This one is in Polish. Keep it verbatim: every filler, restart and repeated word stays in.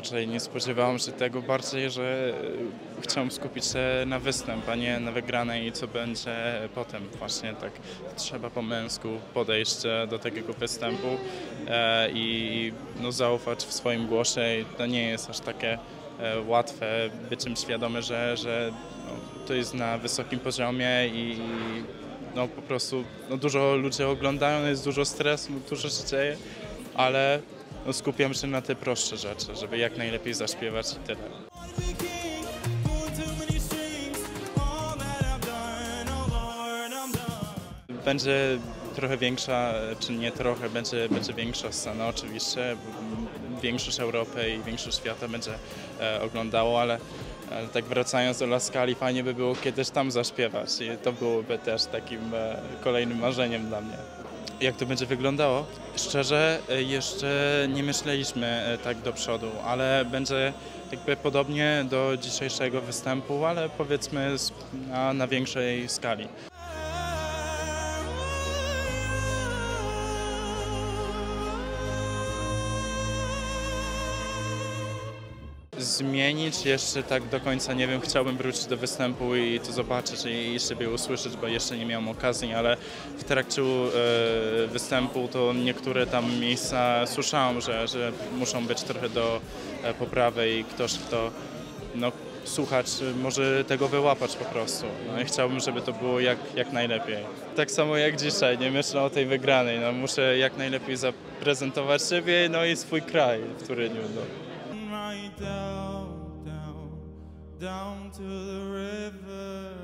raczej nie spodziewałem się tego, bardziej, że chciałem skupić się na występ, a nie na wygranej i co będzie potem. Właśnie tak trzeba po męsku podejść do takiego występu e, i no, zaufać w swoim głosie. I to nie jest aż takie e, łatwe, być czym świadomy, że, że no, to jest na wysokim poziomie i no, po prostu no, dużo ludzi oglądają, jest dużo stresu, dużo się dzieje, ale no, skupiam się na te prostsze rzeczy, żeby jak najlepiej zaśpiewać i tyle. Będzie trochę większa, czy nie trochę, będzie, będzie większa scena oczywiście. Większość Europy i większość świata będzie e, oglądało, ale, ale tak wracając do Laskali, fajnie by było kiedyś tam zaśpiewać i to byłoby też takim e, kolejnym marzeniem dla mnie. Jak to będzie wyglądało? Szczerze, jeszcze nie myśleliśmy tak do przodu, ale będzie jakby podobnie do dzisiejszego występu, ale powiedzmy na, na większej skali. Zmienić jeszcze tak do końca nie wiem, chciałbym wrócić do występu i to zobaczyć i siebie usłyszeć, bo jeszcze nie miałem okazji, ale w trakcie e, występu to niektóre tam miejsca słyszałem, że, że muszą być trochę do e, poprawy i ktoś kto no, słuchacz może tego wyłapać po prostu. No i chciałbym, żeby to było jak, jak najlepiej. Tak samo jak dzisiaj, nie myślę o tej wygranej, no, muszę jak najlepiej zaprezentować siebie no i swój kraj w Toryniu. No. Down, down, down to the river.